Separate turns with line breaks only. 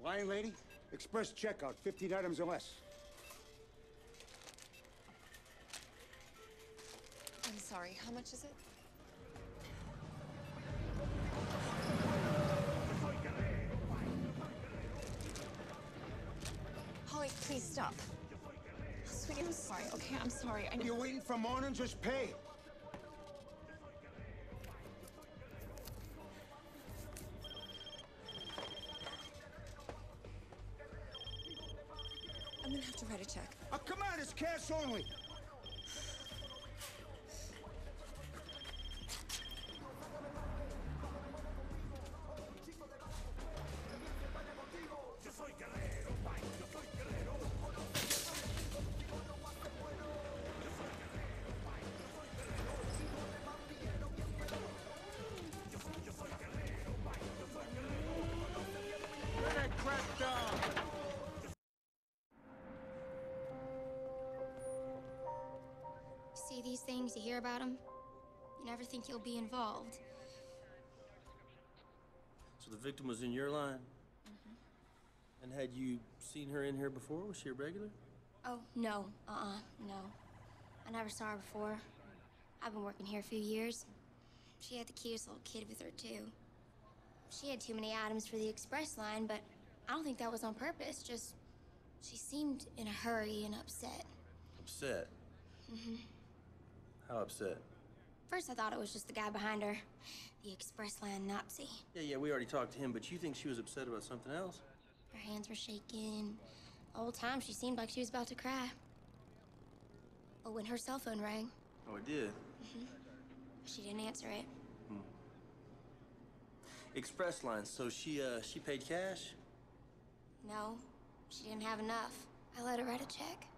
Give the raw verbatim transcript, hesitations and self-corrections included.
Fine, lady. Express checkout, fifteen items or less.
I'm sorry, how much is it? Holly, please stop. Sweetie, I'm sorry, okay? I'm sorry. I...
You're waiting for morning? Just pay.
I'm gonna have to write a check.
Oh, come on, it's cash only. Let that crap down.
See these things, you hear about them, you never think you'll be involved.
So the victim was in your line?
Mm-hmm.
And had you seen her in here before? Was she a regular?
Oh, no, uh-uh, no. I never saw her before. I've been working here a few years. She had the cutest little kid with her, too. She had too many items for the express line, but I don't think that was on purpose, just she seemed in a hurry and upset.
Upset?
Mm-hmm.
How upset?
First, I thought it was just the guy behind her, the express line Nazi.
Yeah, yeah, we already talked to him, but you think she was upset about something else?
Her hands were shaking. The whole time, she seemed like she was about to cry. But when her cell phone rang...
Oh, it did?
Mm-hmm. She didn't answer it.
Hmm. Express line, so she, uh, she paid cash?
No, she didn't have enough. I let her write a check.